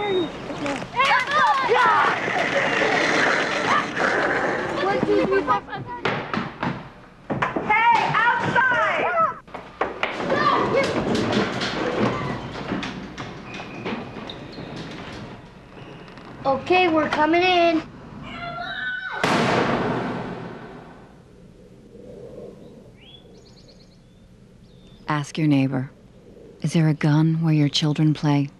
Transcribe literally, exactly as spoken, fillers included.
One, two, three, four, five, six. Hey, outside! Okay, we're coming in. Ask your neighbor, is there a gun where your children play?